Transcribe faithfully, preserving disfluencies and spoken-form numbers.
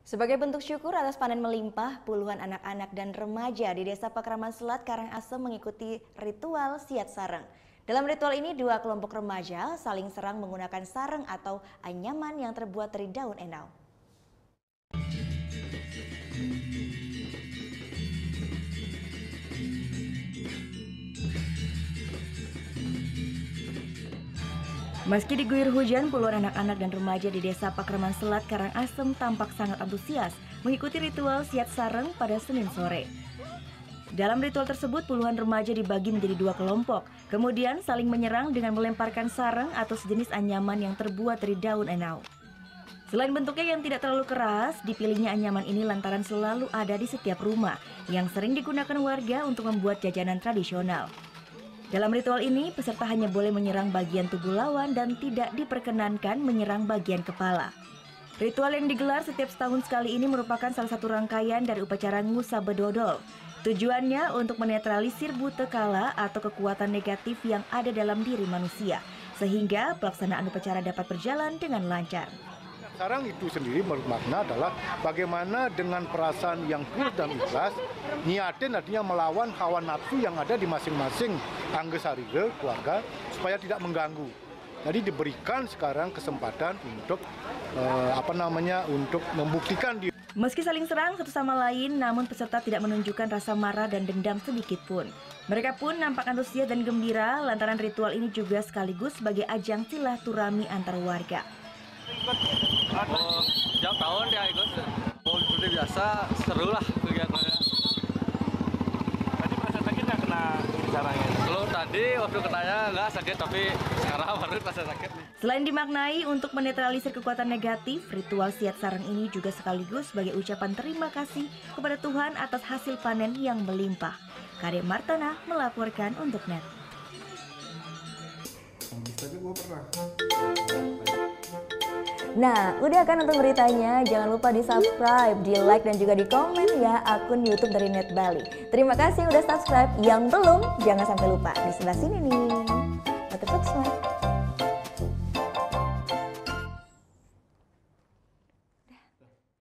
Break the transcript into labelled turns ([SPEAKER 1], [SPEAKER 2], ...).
[SPEAKER 1] Sebagai bentuk syukur atas panen melimpah, puluhan anak-anak dan remaja di Desa Pakraman Selat, Karangasem mengikuti ritual siat sareng. Dalam ritual ini, dua kelompok remaja saling serang menggunakan sareng atau anyaman yang terbuat dari daun enau. Meski diguyur hujan, puluhan anak-anak dan remaja di Desa Pakraman Selat, Karangasem tampak sangat antusias mengikuti ritual siat sareng pada Senin sore. Dalam ritual tersebut, puluhan remaja dibagi menjadi dua kelompok, kemudian saling menyerang dengan melemparkan sareng atau sejenis anyaman yang terbuat dari daun enau. Selain bentuknya yang tidak terlalu keras, dipilihnya anyaman ini lantaran selalu ada di setiap rumah yang sering digunakan warga untuk membuat jajanan tradisional. Dalam ritual ini, peserta hanya boleh menyerang bagian tubuh lawan dan tidak diperkenankan menyerang bagian kepala. Ritual yang digelar setiap setahun sekali ini merupakan salah satu rangkaian dari upacara Ngusa Bedodol. Tujuannya untuk menetralisir buta kala atau kekuatan negatif yang ada dalam diri manusia, sehingga pelaksanaan upacara dapat berjalan dengan lancar.
[SPEAKER 2] Sarang itu sendiri bermakna adalah bagaimana dengan perasaan yang tulus dan ikhlas, niatin artinya melawan hawa nafsu yang ada di masing-masing anggota keluarga supaya tidak mengganggu. Jadi diberikan sekarang kesempatan untuk eh, apa namanya untuk membuktikan diri.
[SPEAKER 1] Meski saling serang satu sama lain, namun peserta tidak menunjukkan rasa marah dan dendam sedikit pun. Mereka pun nampak antusias dan gembira lantaran ritual ini juga sekaligus sebagai ajang silaturahmi antar warga.
[SPEAKER 3] Oh, setiap tahun ya ikut. Oh, seperti biasa, seru lah kegiatannya.
[SPEAKER 4] Tadi merasa sakit nggak kena sarangnya?
[SPEAKER 3] Kalau tadi waktu kenanya nggak sakit, tapi sekarang baru merasa sakit.
[SPEAKER 1] Selain dimaknai untuk menetralisir kekuatan negatif, ritual siat sareng ini juga sekaligus sebagai ucapan terima kasih kepada Tuhan atas hasil panen yang melimpah. Karya Martana melaporkan untuk Net. Nah, udah kan nonton beritanya? Jangan lupa di subscribe, di like, dan juga di komen ya akun YouTube dari Net Bali. Terima kasih udah subscribe. Yang belum, jangan sampai lupa di sebelah sini nih. Tetap subscribe.